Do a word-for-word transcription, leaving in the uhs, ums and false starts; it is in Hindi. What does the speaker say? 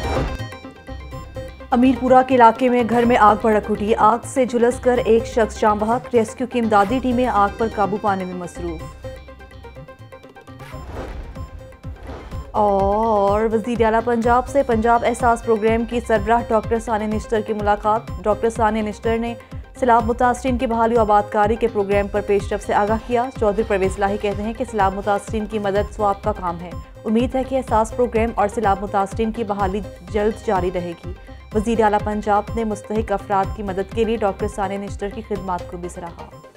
अमीरपुरा के इलाके में घर में आग भड़क उठी। आग से झुलसकर एक शख्स जाँ बहक। रेस्क्यू की इमदादी टीमें आग पर काबू पाने में मसरूफ। और वज़ीर आला पंजाब से पंजाब एहसास प्रोग्राम की सरबराह डॉक्टर सानिया निश्तर की मुलाकात। डॉक्टर सानिया निश्तर ने सैलाब मुतासरीन की बहाली और आबादकारी के प्रोग्राम पर पेशरफ से आगाह किया। चौधरी परवेज इलाही कहते हैं कि सैलाब मुतासरीन की मदद स्वाब का काम है। उम्मीद है कि एहसास प्रोग्राम और सैलाब मुतासरीन की बहाली जल्द जारी रहेगी। वज़ीर आला पंजाब ने मुस्तहिक अफराद की मदद के लिए डॉक्टर सानिया निश्तर की खिदमात को भी सराहा।